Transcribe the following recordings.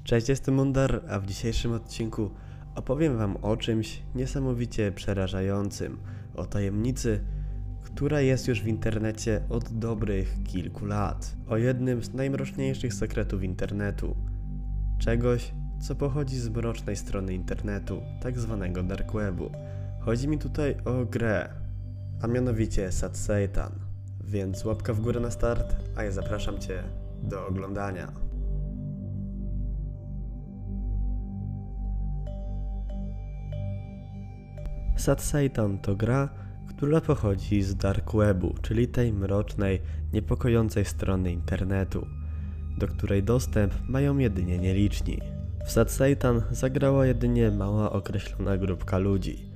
Cześć, jestem Mundar, a w dzisiejszym odcinku opowiem wam o czymś niesamowicie przerażającym, o tajemnicy, która jest już w internecie od dobrych kilku lat, o jednym z najmroczniejszych sekretów internetu, czegoś, co pochodzi z mrocznej strony internetu, tak zwanego dark webu. Chodzi mi tutaj o grę, a mianowicie Sad Satan, więc łapka w górę na start, a ja zapraszam cię do oglądania. Sad Satan to gra, która pochodzi z dark webu, czyli tej mrocznej, niepokojącej strony internetu, do której dostęp mają jedynie nieliczni. W Sad Satan zagrała jedynie mała określona grupka ludzi.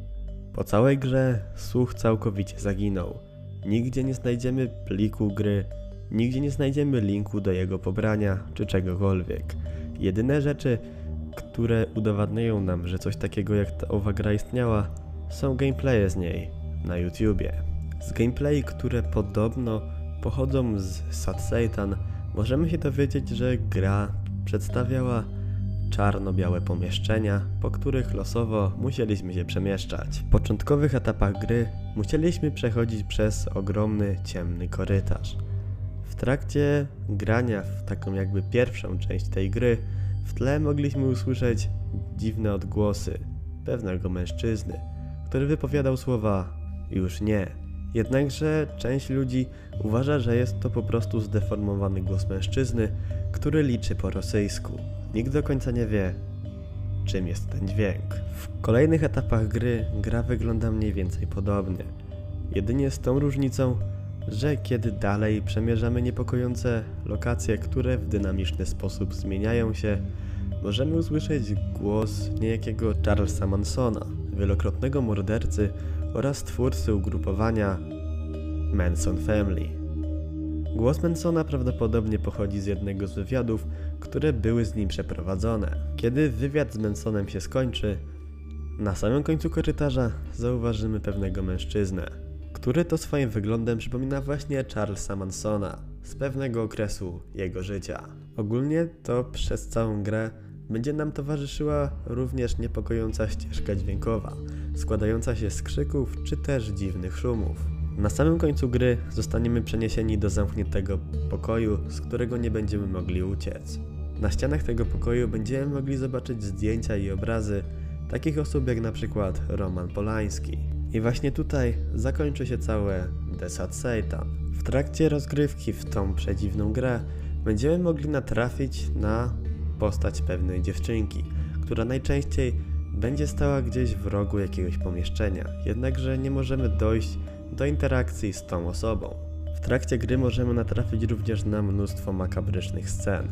Po całej grze słuch całkowicie zaginął. Nigdzie nie znajdziemy pliku gry, nigdzie nie znajdziemy linku do jego pobrania czy czegokolwiek. Jedyne rzeczy, które udowadniają nam, że coś takiego jak ta owa gra istniała, są gameplaye z niej na YouTubie. Z gameplay, które podobno pochodzą z Sad Satan, możemy się dowiedzieć, że gra przedstawiała czarno-białe pomieszczenia, po których losowo musieliśmy się przemieszczać. W początkowych etapach gry musieliśmy przechodzić przez ogromny, ciemny korytarz. W trakcie grania w taką jakby pierwszą część tej gry w tle mogliśmy usłyszeć dziwne odgłosy pewnego mężczyzny, który wypowiadał słowa "już nie". Jednakże część ludzi uważa, że jest to po prostu zdeformowany głos mężczyzny, który liczy po rosyjsku. Nikt do końca nie wie, czym jest ten dźwięk. W kolejnych etapach gry gra wygląda mniej więcej podobnie. Jedynie z tą różnicą, że kiedy dalej przemierzamy niepokojące lokacje, które w dynamiczny sposób zmieniają się, możemy usłyszeć głos niejakiego Charlesa Mansona, wielokrotnego mordercy oraz twórcy ugrupowania Manson Family. Głos Mansona prawdopodobnie pochodzi z jednego z wywiadów, które były z nim przeprowadzone. Kiedy wywiad z Mansonem się skończy, na samym końcu korytarza zauważymy pewnego mężczyznę, który to swoim wyglądem przypomina właśnie Charlesa Mansona z pewnego okresu jego życia. Ogólnie to przez całą grę będzie nam towarzyszyła również niepokojąca ścieżka dźwiękowa, składająca się z krzyków czy też dziwnych szumów. Na samym końcu gry zostaniemy przeniesieni do zamkniętego pokoju, z którego nie będziemy mogli uciec. Na ścianach tego pokoju będziemy mogli zobaczyć zdjęcia i obrazy takich osób jak na przykład Roman Polański. I właśnie tutaj zakończy się całe The Sad Satan. W trakcie rozgrywki w tą przedziwną grę będziemy mogli natrafić na postać pewnej dziewczynki, która najczęściej będzie stała gdzieś w rogu jakiegoś pomieszczenia, jednakże nie możemy dojść do interakcji z tą osobą. W trakcie gry możemy natrafić również na mnóstwo makabrycznych scen.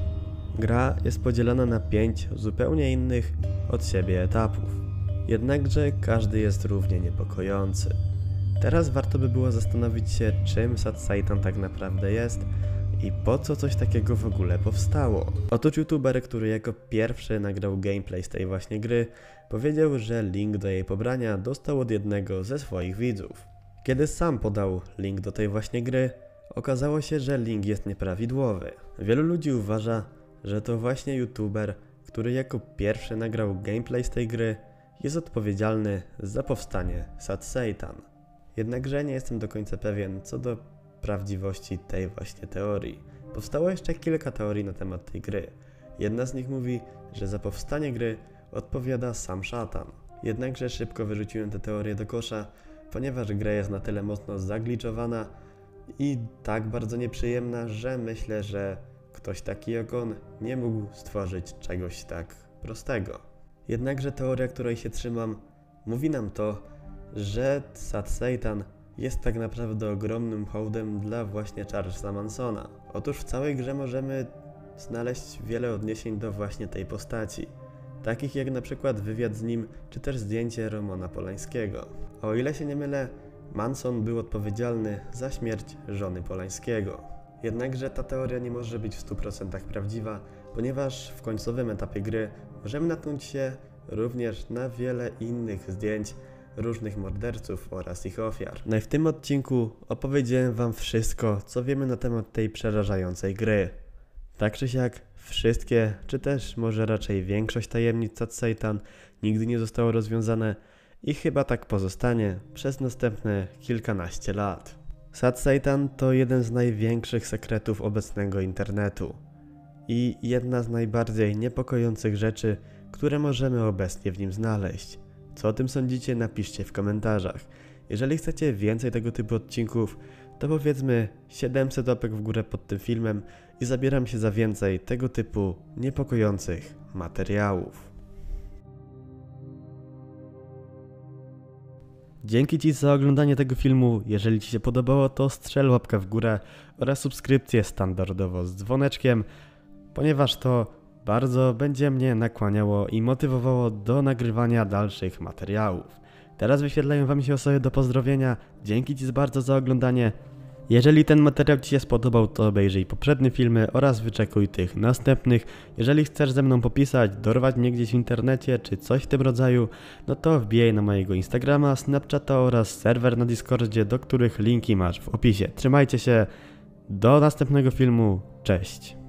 Gra jest podzielona na 5 zupełnie innych od siebie etapów, jednakże każdy jest równie niepokojący. Teraz warto by było zastanowić się, czym Sad Satan tak naprawdę jest i po co coś takiego w ogóle powstało. Otóż youtuber, który jako pierwszy nagrał gameplay z tej właśnie gry, powiedział, że link do jej pobrania dostał od jednego ze swoich widzów. Kiedy sam podał link do tej właśnie gry, okazało się, że link jest nieprawidłowy. Wielu ludzi uważa, że to właśnie youtuber, który jako pierwszy nagrał gameplay z tej gry, jest odpowiedzialny za powstanie Sad Satan. Jednakże nie jestem do końca pewien co do prawdziwości tej właśnie teorii. Powstało jeszcze kilka teorii na temat tej gry. Jedna z nich mówi, że za powstanie gry odpowiada sam szatan. Jednakże szybko wyrzuciłem tę teorię do kosza, ponieważ gra jest na tyle mocno zagliczowana i tak bardzo nieprzyjemna, że myślę, że ktoś taki jak on nie mógł stworzyć czegoś tak prostego. Jednakże teoria, której się trzymam, mówi nam to, że Sad Satan jest tak naprawdę ogromnym hołdem dla właśnie Charlesa Mansona. Otóż w całej grze możemy znaleźć wiele odniesień do właśnie tej postaci, takich jak na przykład wywiad z nim, czy też zdjęcie Romana Polańskiego. O ile się nie mylę, Manson był odpowiedzialny za śmierć żony Polańskiego. Jednakże ta teoria nie może być w 100% prawdziwa, ponieważ w końcowym etapie gry możemy natknąć się również na wiele innych zdjęć różnych morderców oraz ich ofiar. No i w tym odcinku opowiedziałem wam wszystko, co wiemy na temat tej przerażającej gry. Tak czy siak, Wszystkie, czy też może raczej większość tajemnic Sad Satan nigdy nie zostało rozwiązane i chyba tak pozostanie przez następne kilkanaście lat. Sad Satan to jeden z największych sekretów obecnego internetu i jedna z najbardziej niepokojących rzeczy, które możemy obecnie w nim znaleźć. Co o tym sądzicie, napiszcie w komentarzach. Jeżeli chcecie więcej tego typu odcinków, to powiedzmy 700 łapek w górę pod tym filmem i zabieram się za więcej tego typu niepokojących materiałów. Dzięki Ci za oglądanie tego filmu. Jeżeli Ci się podobało, to strzel łapkę w górę oraz subskrypcję standardowo z dzwoneczkiem, ponieważ to bardzo będzie mnie nakłaniało i motywowało do nagrywania dalszych materiałów. Teraz wyświetlają Wam się osoby do pozdrowienia. Dzięki Ci bardzo za oglądanie. Jeżeli ten materiał Ci się spodobał, to obejrzyj poprzednie filmy oraz wyczekuj tych następnych. Jeżeli chcesz ze mną popisać, dorwać mnie gdzieś w internecie czy coś w tym rodzaju, no to wbijaj na mojego Instagrama, Snapchata oraz serwer na Discordzie, do których linki masz w opisie. Trzymajcie się, do następnego filmu, cześć!